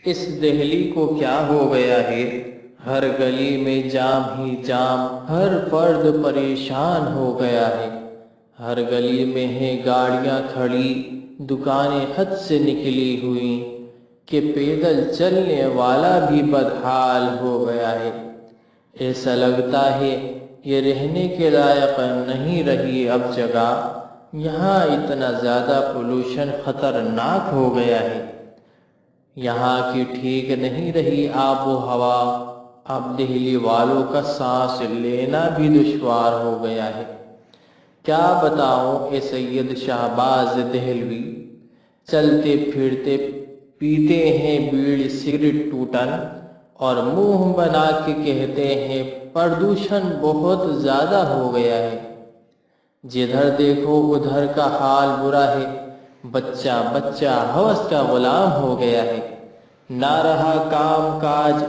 اس دہلی کو کیا ہو گیا ہے، ہر گلی میں جام ہی جام، ہر فرد پریشان ہو گیا ہے۔ ہر گلی میں ہیں گاڑیاں کھڑی، دکانیں حد سے نکلی ہوئی، کہ پیدل چلنے والا بھی بدحال ہو گیا ہے۔ ایسا لگتا ہے یہ رہنے کے لائق نہیں رہی اب جگہ، یہاں اتنا زیادہ پولوشن خطرناک ہو گیا ہے۔ یہاں کی ٹھیک نہیں رہی آب و ہوا، اب دہلی والوں کا سانس لینا بھی دشوار ہو گیا ہے۔ کیا بتاؤں اے سید شہباز دہلوی، چلتے پھرتے پیتے ہیں بیڑی سگریٹ ٹوٹن، اور منہ بنا کے کہتے ہیں پردوشن بہت زیادہ ہو گیا ہے۔ جدھر دیکھو ادھر کا حال برا ہے، بچہ بچہ ہوس کا غلام ہو گیا ہے۔ نہ رہا کام کاج،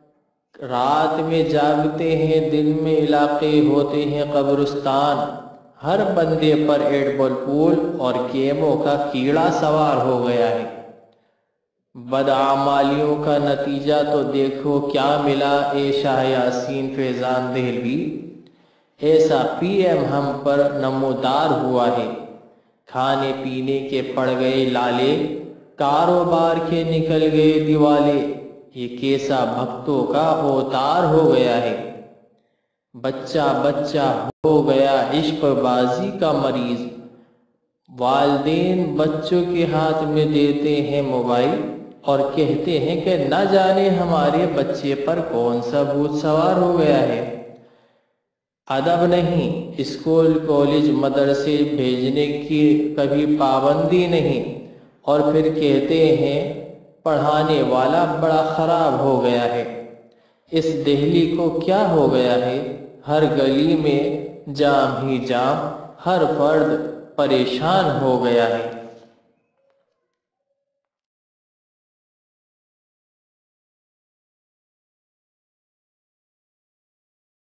رات میں جاگتے ہیں، دن میں علاقے ہوتے ہیں قبرستان۔ ہر بندے پر ایڈبل پول اور کیموں کا کیڑا سوار ہو گیا ہے۔ بدعمالیوں کا نتیجہ تو دیکھو کیا ملا اے شاہ یاسین فیضان دہلوی۔ ایسا پی ایم ہم پر نمودار ہوا ہے، کھانے پینے کے پڑ گئے لالے، کاروبار کے نکل گئے دیوالے۔ یہ کیسا بھگتوں کا اوتار ہو گیا ہے۔ بچہ بچہ ہو گیا عشق بازی کا مریض، والدین بچوں کے ہاتھ میں دیتے ہیں موبائل اور کہتے ہیں کہ نہ جانے ہمارے بچے پر کون سا بھوت سوار ہو گیا ہے۔ ادب نہیں، اسکول کالج مدرسے بھیجنے کی کبھی پابندی نہیں، اور پھر کہتے ہیں پڑھانے والا بڑا خراب ہو گیا ہے۔ اس دہلی کو کیا ہو گیا ہے، ہر گلی میں جام ہی جام، ہر فرد پریشان ہو گیا ہے۔